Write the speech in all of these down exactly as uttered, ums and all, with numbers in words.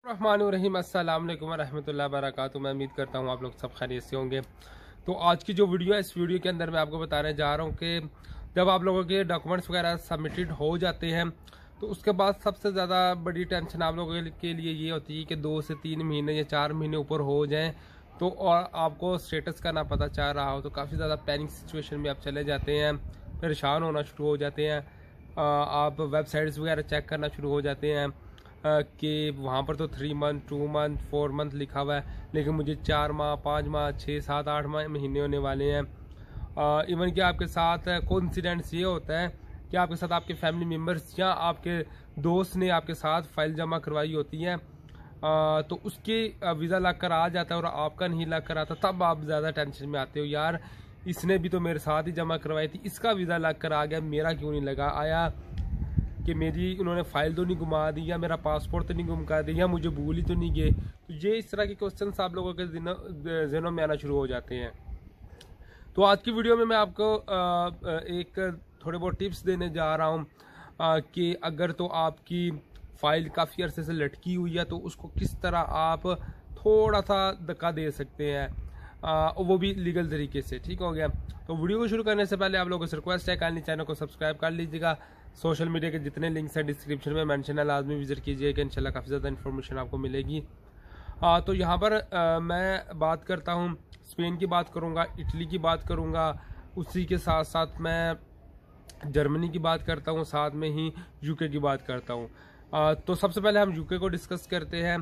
रहमानुर्रहीम अस्सलाम वालेकुम रहमतुल्लाहि व बरकातुहू। मैं उम्मीद करता हूँ आप लोग सब खैरियत से होंगे। तो आज की जो वीडियो है, इस वीडियो के अंदर मैं आपको बताने जा रहा हूँ कि जब आप लोगों के डॉक्यूमेंट्स वगैरह सबमिटेड हो जाते हैं तो उसके बाद सबसे ज़्यादा बड़ी टेंशन आप लोगों के लिए ये होती है कि दो से तीन महीने या चार महीने ऊपर हो जाएँ तो और आपको स्टेटस का ना पता चल रहा हो तो काफ़ी ज़्यादा पैनिक सिचुएशन में आप चले जाते हैं, परेशान होना शुरू हो जाते हैं। आप वेबसाइट्स वगैरह चेक करना शुरू हो जाते हैं कि वहाँ पर तो three month two month four month लिखा हुआ है, लेकिन मुझे चार माह पाँच माह छः सात आठ माह महीने होने वाले हैं। इवन कि आपके साथ कोइंसिडेंस ये होता है कि आपके साथ आपके फैमिली मेम्बर्स या आपके दोस्त ने आपके साथ फाइल जमा करवाई होती है, आ, तो उसके वीज़ा लग कर आ जाता है और आपका नहीं लग कर आता, तब आप ज़्यादा टेंशन में आते हो, यार इसने भी तो मेरे साथ ही जमा करवाई थी, इसका वीज़ा लग कर आ गया, मेरा क्यों नहीं लगा, आया कि मेरी उन्होंने फ़ाइल तो नहीं घुमा दी या मेरा पासपोर्ट तो नहीं गुम कर दिया या मुझे भूल ही तो नहीं गए। तो ये इस तरह के क्वेश्चन आप लोगों के ज़हनों में आना शुरू हो जाते हैं। तो आज की वीडियो में मैं आपको एक थोड़े बहुत टिप्स देने जा रहा हूँ कि अगर तो आपकी फ़ाइल काफ़ी अरसे से लटकी हुई है तो उसको किस तरह आप थोड़ा सा धक्का दे सकते हैं, आ, वो भी लीगल तरीके से। ठीक हो गया। तो वीडियो को शुरू करने से पहले आप लोगों से रिक्वेस्ट है, काइंडली चैनल को सब्सक्राइब कर लीजिएगा। सोशल मीडिया के जितने लिंक्स हैं डिस्क्रिप्शन में मेंशन है, लाजमी विजिट कीजिएगा, इंशाल्लाह काफ़ी ज़्यादा इन्फॉर्मेशन आपको मिलेगी। आ, तो यहाँ पर आ, मैं बात करता हूँ, स्पेन की बात करूँगा, इटली की बात करूँगा, उसी के साथ साथ मैं जर्मनी की बात करता हूँ, साथ में ही यूके की बात करता हूँ। तो सबसे पहले हम यूके को डिस्कस करते हैं।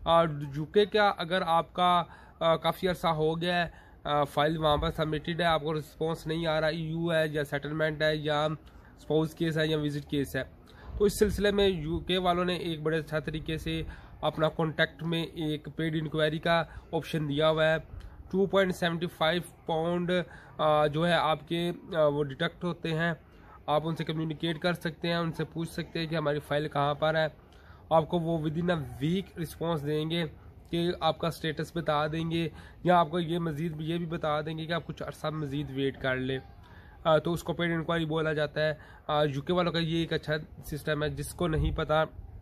यूके का अगर आपका काफ़ी अर्सा हो गया है, फाइल वहाँ पर सबमिटेड है, आपको रिस्पॉन्स नहीं आ रहा, ईयू है या सेटलमेंट है या स्पाउस केस है या विजिट केस है, तो इस सिलसिले में यूके वालों ने एक बड़े अच्छा तरीके से अपना कॉन्टैक्ट में एक पेड इंक्वायरी का ऑप्शन दिया हुआ है। Two point seventy five pound जो है आपके वो डिडक्ट होते हैं, आप उनसे कम्युनिकेट कर सकते हैं, उनसे पूछ सकते हैं कि हमारी फ़ाइल कहाँ पर है। आपको वो within a week response देंगे कि आपका स्टेटस बता देंगे, या आपको ये मज़ीद ये भी बता देंगे कि आप कुछ अर्सा मज़ीद वेट कर लें। आ, तो उसको पेड इंक्वायरी बोला जाता है। यूके वालों का ये एक अच्छा सिस्टम है, जिसको नहीं पता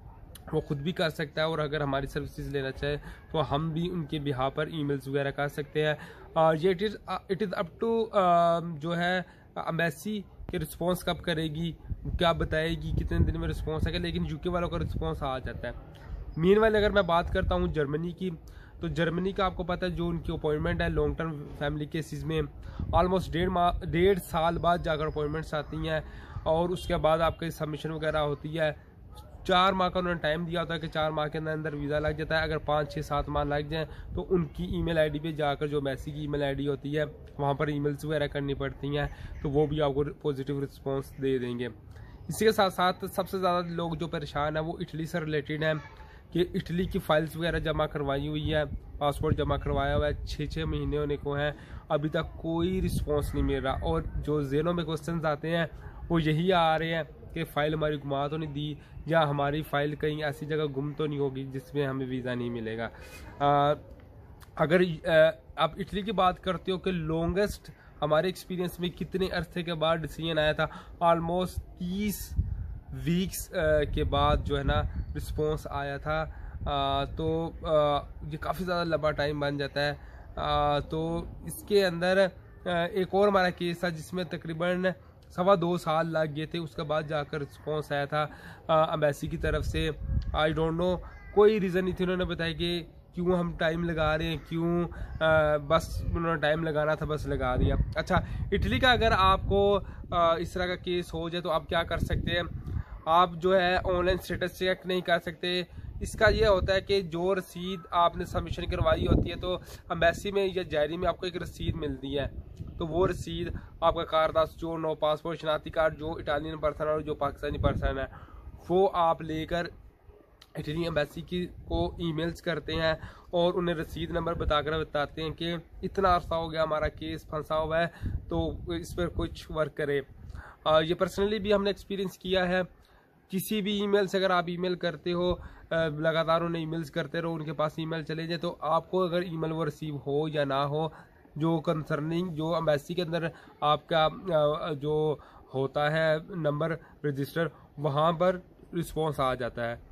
वो खुद भी कर सकता है, और अगर हमारी सर्विसेज लेना चाहे तो हम भी उनके बिहाफ पर ईमेल्स वगैरह कर सकते हैं। आ, ये it is it is up to जो है एम्बेसी के रिस्पॉन्स कब करेगी, क्या बताएगी, कितने दिन में रिस्पॉन्स आएगा, लेकिन यूके वालों का रिस्पॉन्स आ जाता है। मीनवाइल अगर मैं बात करता हूँ जर्मनी की, तो जर्मनी का आपको पता है जो उनकी अपॉइंटमेंट है लॉन्ग टर्म फैमिली केसेस में ऑलमोस्ट डेढ़ माह डेढ़ साल बाद जाकर अपॉइंटमेंट्स आती हैं, और उसके बाद आपकी सबमिशन वगैरह होती है। चार माह का उन्होंने टाइम दिया होता है कि चार माह के अंदर अंदर वीज़ा लग जाता है। अगर पाँच छः सात माह लग जाएँ तो उनकी ईमेल आईडी पे जाकर, जो मैसी की ईमेल आईडी होती है, वहाँ पर ईमेल्स वगैरह करनी पड़ती हैं, तो वो भी आपको पॉजिटिव रिस्पॉन्स दे देंगे। इसी के साथ साथ सबसे ज़्यादा लोग जो परेशान हैं वो इटली से रिलेटेड हैं कि इटली की फ़ाइल्स वगैरह जमा करवाई हुई है, पासपोर्ट जमा करवाया हुआ है, छः छः महीने होने को हैं, अभी तक कोई रिस्पॉन्स नहीं मिल रहा। और जो ज़हनों में क्वेश्चन आते हैं वो यही आ रहे हैं कि फ़ाइल हमारी घुमा तो नहीं दी, या हमारी फ़ाइल कहीं ऐसी जगह गुम तो नहीं होगी जिसमें हमें वीज़ा नहीं मिलेगा। आ, अगर आ, आप इटली की बात करते हो कि लॉन्गेस्ट हमारे एक्सपीरियंस में कितने अरसे के बाद डिसीजन आया था, ऑलमोस्ट तीस वीक्स के बाद जो है ना रिस्पॉन्स आया था। आ, तो आ, ये काफ़ी ज़्यादा लंबा टाइम बन जाता है। आ, तो इसके अंदर आ, एक और हमारा केस था जिसमें तकरीबन सवा दो साल लग गए थे, उसके बाद जाकर रिस्पॉन्स आया था अम्बेसी की तरफ से। आई डोंट नो, कोई रीज़न नहीं थी, उन्होंने बताया कि क्यों हम टाइम लगा रहे हैं, क्यों आ, बस उन्होंने टाइम लगाना था, बस लगा दिया। अच्छा, इटली का अगर आपको आ, इस तरह का केस हो जाए तो आप क्या कर सकते हैं, आप जो है ऑनलाइन स्टेटस चेक नहीं कर सकते। इसका ये होता है कि जो रसीद आपने सबमिशन करवाई होती है, तो अम्बेसी में या जायरी में आपको एक रसीद मिलती है, तो वो रसीद आपका कारदास जो नो पासपोर्ट शनाख्ती कार्ड जो इटालियन पर्सन और जो पाकिस्तानी पर्सन है, वो आप लेकर इटली एम्बेसी की को ईमेल्स करते हैं और उन्हें रसीद नंबर बताकर बताते हैं कि इतना अर्सा हो गया हमारा केस फंसा हुआ है, तो इस पर कुछ वर्क करें। आ, ये पर्सनली भी हमने एक्सपीरियंस किया है। किसी भी ईमेल से अगर आप ईमेल करते हो, लगातार उन्हें ईमेल्स करते रहो, उनके पास ईमेल चले जाए, तो आपको अगर ईमेल वो रिसीव हो या ना हो, जो कंसर्निंग जो एम्बेसी के अंदर आपका जो होता है नंबर रजिस्टर, वहाँ पर रिस्पॉन्स आ जाता है।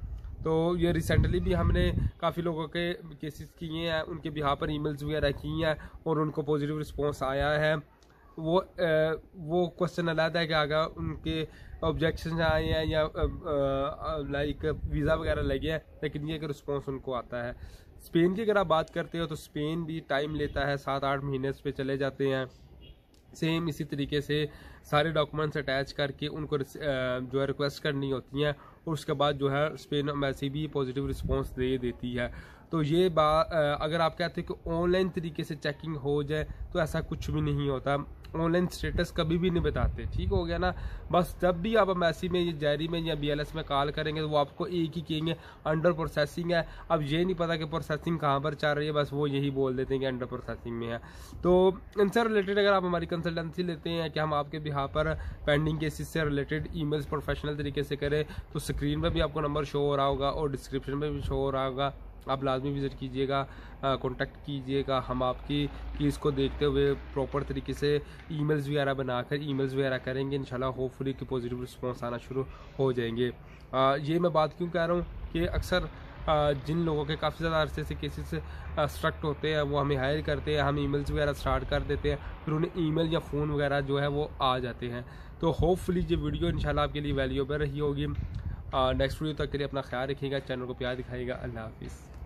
तो ये रिसेंटली भी हमने काफ़ी लोगों के केसेस किए हैं, उनके बिहाफ पर ईमेल्स वगैरह की हैं और उनको पॉजिटिव रिस्पॉन्स आया है। वो आ, वो क्वेश्चन अलग है कि अगर उनके ऑब्जेक्शन आए हैं या लाइक वीज़ा वगैरह लगे हैं, लेकिन ये कि रिस्पॉन्स उनको आता है। स्पेन की अगर आप बात करते हो तो स्पेन भी टाइम लेता है, सात आठ महीने इस पे चले जाते हैं। सेम इसी तरीके से सारे डॉक्यूमेंट्स अटैच करके उनको जो है रिक्वेस्ट करनी होती हैं और उसके बाद जो है स्पेन एम्बेसी भी पॉजिटिव रिस्पांस दे देती है। तो ये बात अगर आप कहते हैं कि ऑनलाइन तरीके से चेकिंग हो जाए तो ऐसा कुछ भी नहीं होता, ऑनलाइन स्टेटस कभी भी नहीं बताते। ठीक हो गया ना। बस जब भी आप एम्बेसी में या जारी में या बीएलएस में कॉल करेंगे तो वो आपको एक ही कहेंगे अंडर प्रोसेसिंग है। अब ये नहीं पता कि प्रोसेसिंग कहाँ पर चल रही है, बस वो यही बोल देते हैं कि अंडर प्रोसेसिंग में है। तो इनसे रिलेटेड अगर आप हमारी कंसल्टेंसी लेते हैं कि हम आपके बिहाफ पर पेंडिंग केसेस से रिलेटेड ईमेल्स प्रोफेशनल तरीके से करें, तो स्क्रीन पर भी आपको नंबर शो हो रहा होगा और डिस्क्रिप्शन में भी शो हो रहा होगा। आप लाजमी विज़िट कीजिएगा, कांटेक्ट कीजिएगा। हम आपकी केस को देखते हुए प्रॉपर तरीके से ईमेल्स वगैरह बनाकर ईमेल्स वगैरह करेंगे। इंशाल्लाह होपफुली कि पॉजिटिव रिस्पांस आना शुरू हो जाएंगे। आ, ये मैं बात क्यों कह रहा हूँ कि अक्सर आ, जिन लोगों के काफ़ी ज़्यादा अरसे से केसेस स्ट्रक्ट होते हैं वो हमें हायर करते हैं, हम ईमेल्स वगैरह स्टार्ट कर देते हैं, फिर उन्हें ईमेल या फ़ोन वगैरह जो है वो आ जाते हैं। तो होपफुली ये वीडियो इंशाल्लाह आपके लिए वैल्यूएबल रही होगी। नेक्स्ट वीडियो तक के लिए अपना ख्याल रखिएगा, चैनल को प्यार दिखाइएगा। अल्लाह हाफिज़।